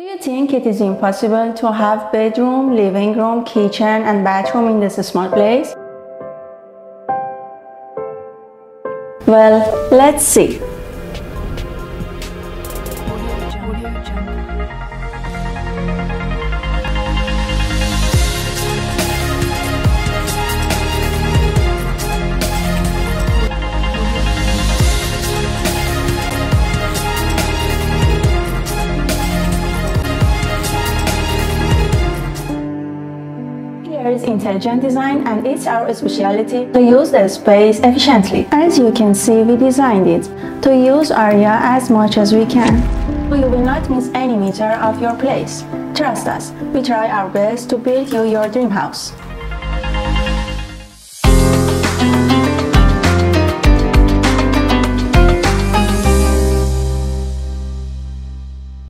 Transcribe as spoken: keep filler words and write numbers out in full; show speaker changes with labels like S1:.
S1: Do you think it is impossible to have bedroom, living room, kitchen and bathroom in this small place? Well, let's see. Is intelligent design, and it's our specialty to use the space efficiently. As you can see, we designed it to use area as much as we can. You will not miss any meter of your place. Trust us, we try our best to build you your dream house.